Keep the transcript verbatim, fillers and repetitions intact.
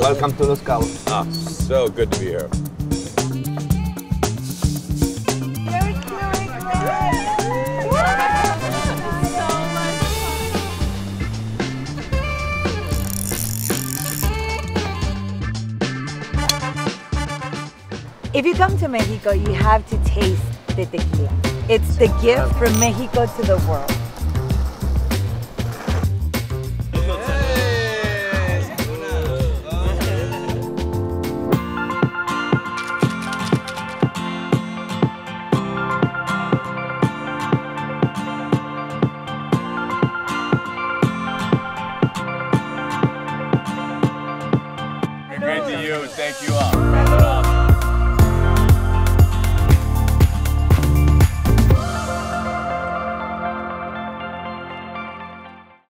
Welcome to Los Cabos. Ah, so good to be here. If you come to Mexico, you have to taste the tequila. It's the gift from Mexico to the world. Great to you. Thank you.